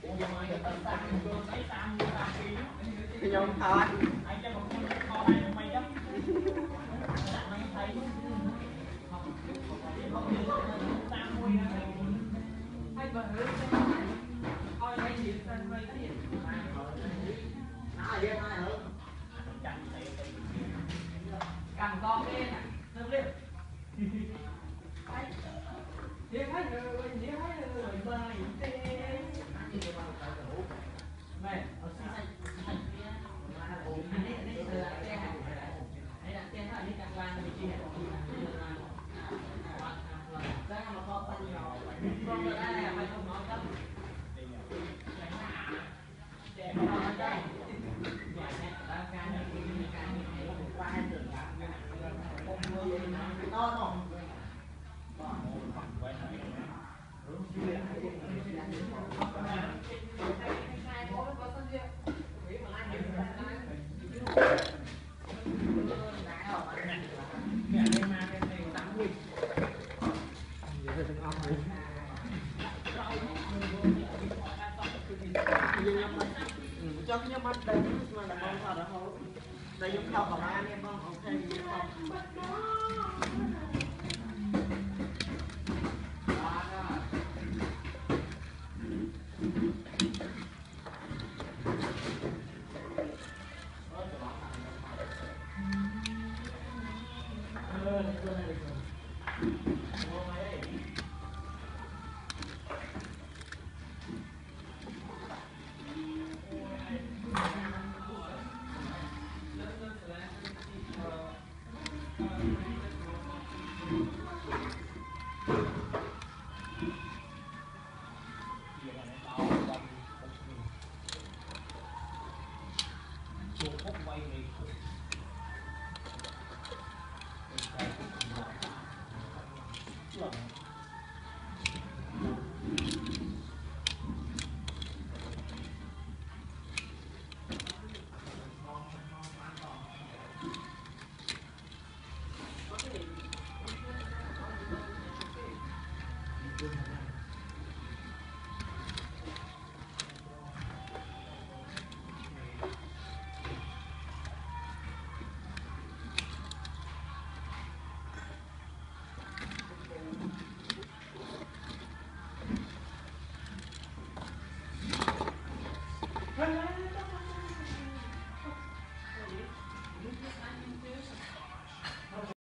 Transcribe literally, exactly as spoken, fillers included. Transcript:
thì nhóm thôi cầm con lên nè, nâng lên. Đi hết rồi, đi hết rồi, bài tê. Mày, ở xa xanh, xanh kia. Anh ấy, anh ấy từ lại xe hả? Anh đặt xe thôi, đi cam quan đi kia. Ra mà có phân nhỏ. Con người ta là phải không nói cấp. Để không nói đây. Nhà này, ba ca này, ca này, qua hai đường là no no. Cho cái mắt đây mà là con thật đó không? Đây dùng khâu của anh em không? Ok không? Good.